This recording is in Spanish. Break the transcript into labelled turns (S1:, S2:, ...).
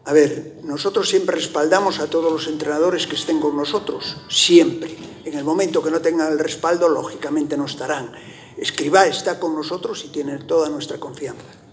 S1: A ver, nosotros siempre respaldamos a todos los entrenadores que estén con nosotros, siempre. En el momento que no tengan el respaldo, lógicamente no estarán. Escribá está con nosotros y tiene toda nuestra confianza.